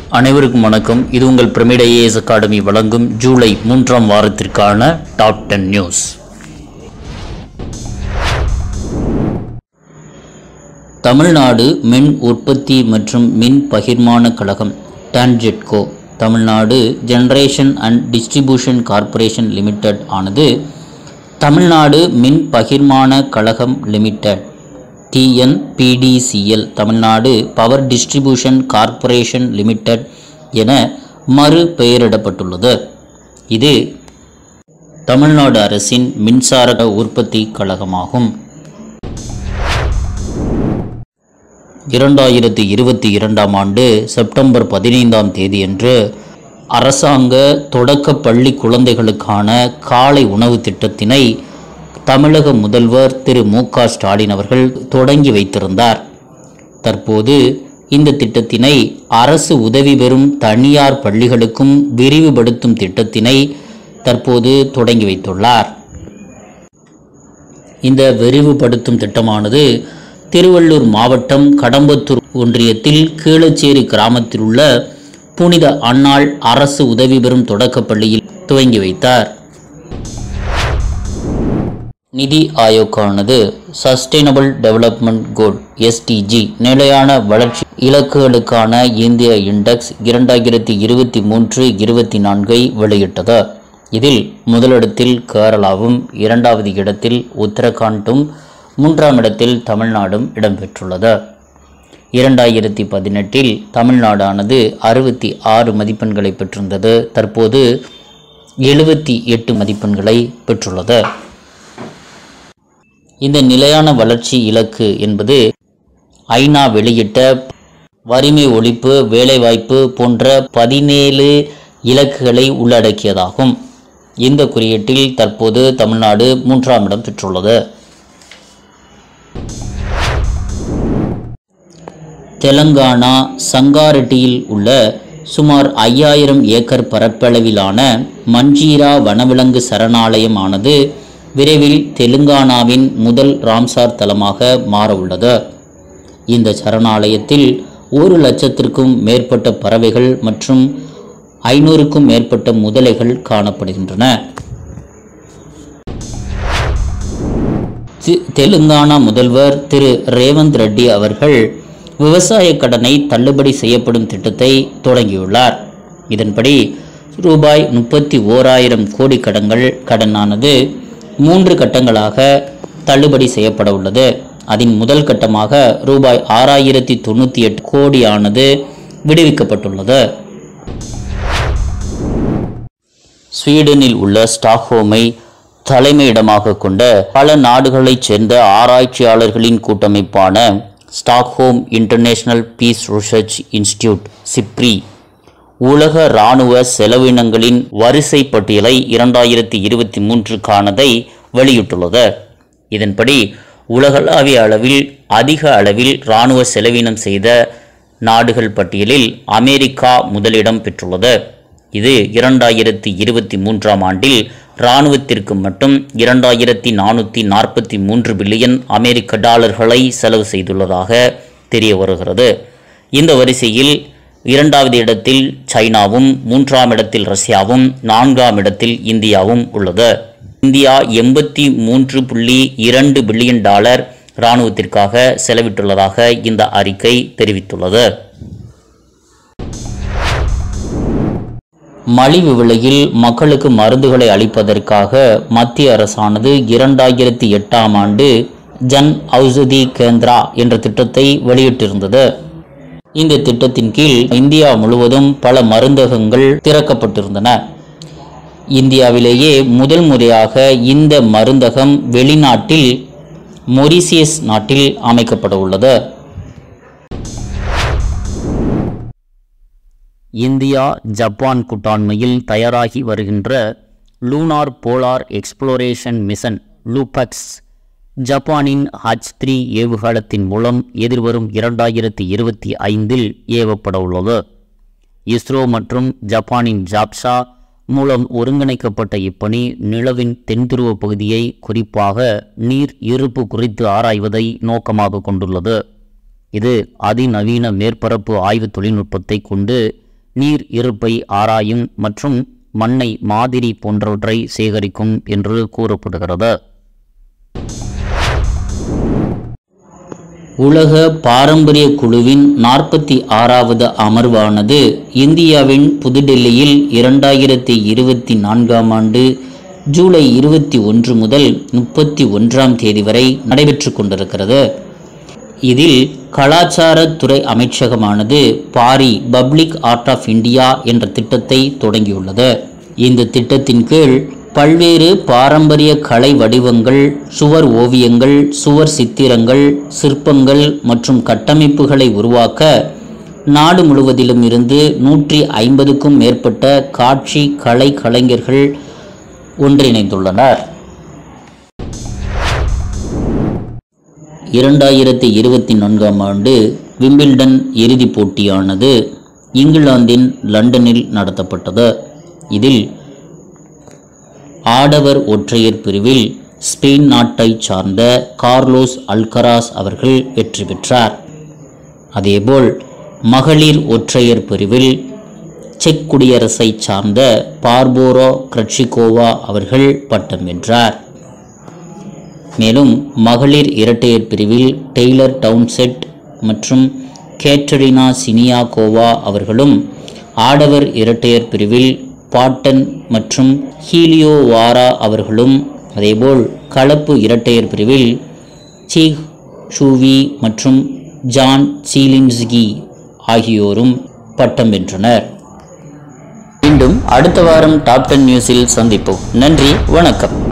அனைவருக்கும் வணக்கம். இது உங்கள் பிரமிட் ஐஏஎஸ் அகாடமி வழங்கும் ஜூலை 3ஆம் வாரத்திற்கான டாப் 10 நியூஸ். தமிழ்நாடு மின் உற்பத்தி மற்றும் மின் பகிர்மான கழகம் TANGEDCO Tamil Nadu generation and distribution corporation limited ஆனது தமிழ்நாடு மின் பகிர்மான கழகம் limited TNPDCL Tamil Nadu power distribution corporation limited என மறு பெயரிடப்பட்டுள்ளது. இது தமிழ்நாடு அரசின் மின்சார உற்பத்தி கழகமாகும். 2022ஆம் ஆண்டு செப்டம்பர் 15ஆம் தேதியன்று அரசாங்க தொடக்க பள்ளி குழந்தைகளுக்கான காலை உணவு திட்டத்தினை தமிழக முதல்வர் திரு மு.க. ஸ்டாலின் அவர்கள் தொடங்கி வைத்திருந்தார். தற்போது இந்த திட்டத்தினை அரசு உதவி பெறும் தனியார் பள்ளிகளுக்கும் விரிவுபடுத்தும் திட்டத்தினை தற்போது தொடங்கி வைத்துள்ளார். இந்த விரிவுபடுத்தும் திட்டமானது திருவள்ளூர் மாவட்டம் கடம்பத்தூர் ஒன்றியத்தில் கீழச்சேரி கிராமத்தில் உள்ள புனித அன்னாள் அரசு உதவி பெறும் தொடக்கப்பள்ளியில் துவங்கி வைத்தார். நிதி ஆயோக்கானது சஸ்டைனபிள் டெவலப்மெண்ட் கோல் SDG நிலையான வளர்ச்சி இலக்குகளுக்கான இந்திய இண்டெக்ஸ் 2023-24 வெளியிட்டது. இதில் முதலிடத்தில் கேரளாவும், இரண்டாவது இடத்தில் உத்தரகாண்டும், மூன்றாம் இடத்தில் தமிழ்நாடும் இடம்பெற்றுள்ளது. 2018இல் தமிழ்நாடானது 66 மதிப்பெண்களை பெற்றிருந்தது. தற்போது 78 மதிப்பெண்களை பெற்றுள்ளது. இந்த நிலையான வளர்ச்சி இலக்கு என்பது ஐநா வெளியிட்ட வறுமை ஒழிப்பு, வேலைவாய்ப்பு போன்ற 17 இலக்குகளை உள்ளடக்கியதாகும். இந்த குறியீட்டில் தற்போது தமிழ்நாடு 3ஆம் இடம் பெற்றுள்ளது. தெலங்கானா சங்காரெட்டியில் உள்ள சுமார் 5000 ஏக்கர் பரப்பளவிலான மஞ்சீரா வனவிலங்கு சரணாலயம் ஆனது விரைவில் தெலுங்கானாவின் முதல் ராம்சார் தலமாக மாற உள்ளது. இந்த சரணாலயத்தில் 1,00,000க்கும் மேற்பட்ட பறவைகள் மற்றும் 500க்கும் மேற்பட்ட முதலைகள் காணப்படுகின்றன. தெலுங்கானா முதல்வர் திரு ரேவந்த் ரெட்டி அவர்கள் விவசாய கடனை தள்ளுபடி செய்யப்படும் திட்டத்தை தொடங்கியுள்ளார். இதன்படி ரூபாய் 31,000 கோடி கடனானது 3 கட்டங்களாக தள்ளுபடி செய்யப்பட உள்ளது. அதன் முதல் கட்டமாக ரூபாய் 6,098 கோடியானது விடுவிக்கப்பட்டுள்ளது. ஸ்வீடனில் உள்ள ஸ்டாக்ஹோமை தலைமையிடமாக கொண்ட பல நாடுகளைச் சேர்ந்த ஆராய்ச்சியாளர்களின் கூட்டமைப்பான Stockholm International Peace Research Institute SIPRI உலக இராணுவ செலவினங்களின் வரிசை பட்டியலை 2023க்கானதை வெளியிட்டுள்ளது. இதன்படி உலகளாவிய அளவில் அதிக அளவில் இராணுவ செலவினம் செய்த நாடுகள் பட்டியலில் அமெரிக்கா முதலிடம் பெற்றுள்ளது. இது 2023ஆம் ஆண்டில் இராணுவத்திற்கு மட்டும் 2,443 பில்லியன் அமெரிக்க டாலர்களை செலவு செய்துள்ளதாக தெரிய வருகிறது. இந்த வரிசையில் 2வது இடத்தில் சைனாவும், 3ஆம் இடத்தில் ரஷ்யாவும், 4ஆம் இடத்தில் இந்தியாவும் உள்ளது. இந்தியா 83.2 பில்லியன் டாலர் இராணுவத்திற்காக செலவிட்டுள்ளதாக இந்த அறிக்கை தெரிவித்துள்ளது. மலிவு விலையில் மக்களுக்கு மருந்துகளை அளிப்பதற்காக மத்திய அரசானது 2008ஆம் ஆண்டு ஜன் ஔஷதி கேந்திரா என்ற திட்டத்தை வெளியிட்டிருந்தது. இந்த திட்டத்தின் கீழ் இந்தியா முழுவதும் பல மருந்தகங்கள் திறக்கப்பட்டிருந்தன. இந்தியாவிலேயே முதல் முறையாக இந்த மருந்தகம் வெளிநாட்டில் மொரீசியஸ் நாட்டில் அமைக்கப்பட உள்ளது. இந்தியா ஜப்பான் கூட்டாண்மையில் தயாராகி வருகின்ற lunar polar exploration mission LUPEX ஜப்பானின் H3 ஏவுகலத்தின் மூலம் எதிர்வரும் 2025இல் ஏவப்பட உள்ளது. இஸ்ரோ மற்றும் ஜப்பானின் ஜாப்சா மூலம் ஒருங்கிணைக்கப்பட்ட இப்பணி நிலவின் தென்துருவ பகுதியை, குறிப்பாக நீர் இருப்பு குறித்து ஆராய்வதை நோக்கமாக கொண்டுள்ளது. இது அதிநவீன மேற்பரப்பு ஆய்வு தொழில்நுட்பத்தை கொண்டு நீர் இருப்பை ஆராயும் மற்றும் மண்ணை மாதிரி போன்றவற்றை சேகரிக்கும் என்று கூறப்படுகிறது. உலக பாரம்பரிய குழுவின் 46வது அமர்வானது இந்தியாவின் புதுடெல்லியில் 2024ஆம் ஆண்டு ஜூலை 21 முதல் 31ஆம் தேதி வரை நடைபெற்று கொண்டிருக்கிறது. இதில் கலாச்சாரத்துறை அமைச்சகமானது PARI public art of India என்ற திட்டத்தை தொடங்கியுள்ளது. இந்த திட்டத்தின் கீழ் பல்வேறு பாரம்பரிய கலை வடிவங்கள், சுவர் ஓவியங்கள், சுவர் சித்திரங்கள், சிற்பங்கள் மற்றும் கட்டமைப்புகளை உருவாக்க நாடு முழுவதிலும் இருந்து 150க்கும் மேற்பட்ட காட்சி கலை கலைஞர்கள் ஒன்றிணைந்துள்ளனர். 2024ஆம் ஆண்டு விம்பிள்டன் இறுதிப் போட்டியானது இங்கிலாந்தின் லண்டனில் நடத்தப்பட்டது. இதில் ஆடவர் ஒற்றையர் பிரிவில் ஸ்பெயின் நாட்டை சார்ந்த கார்லோஸ் அல்கராஸ் அவர்கள் வெற்றி பெற்றார். அதேபோல் மகளிர் ஒற்றையர் பிரிவில் செக் குடியரசை சார்ந்த பார்போரா கிரட்சிகோவா அவர்கள் பட்டம் வென்றார். மேலும் மகளிர் இரட்டையர் பிரிவில் டெய்லர் டவுன்செட் மற்றும் கேட்டரினா சினியாகோவா அவர்களும், ஆடவர் இரட்டையர் பிரிவில் பாட்டன் மற்றும் ஹீலியோவாரா அவர்களும், அதேபோல் கலப்பு இரட்டையர் பிரிவில் சீக் ஷூவி மற்றும் ஜான் சீலின்ஸ்கி ஆகியோரும் பட்டம் வென்றனர். மீண்டும் அடுத்த வாரம் டாப் 10 நியூஸில் சந்திப்போம். நன்றி, வணக்கம்.